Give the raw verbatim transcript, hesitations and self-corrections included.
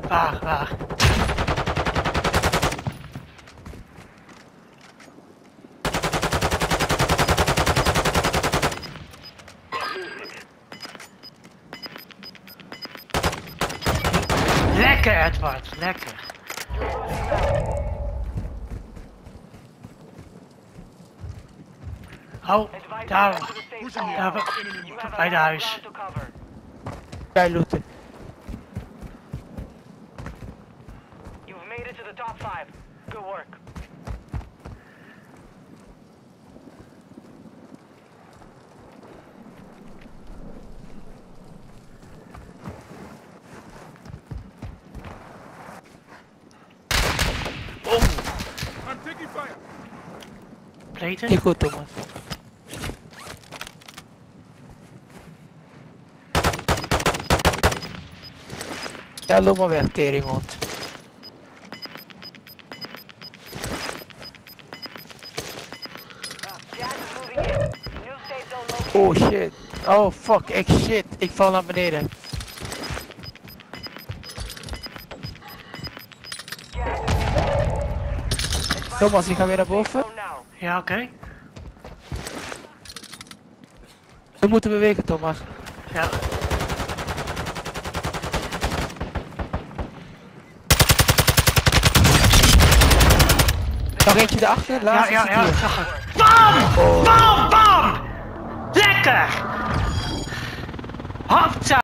Waar, waar? Lekker, Edward, lekker. Oh, daar, daar bij de huis. Jij looten. You've made it to the top five. Good work. I'm taking fire. Pleten? Niet goed, Thomas. Ja, loop maar weg, teringhond. Gas is moving in. New safe zone located. Oh shit. Oh fuck, ik shit. Ik val naar beneden. Thomas, ik ga weer naar boven. Zone now. Ja, oké. Okay. We moeten bewegen, Thomas. Ja. Nog eentje erachter, Ja, laatste ja, ja, ik secuur. zag het. Bam! Oh. Bam! Bam! Lekker! Hopsa!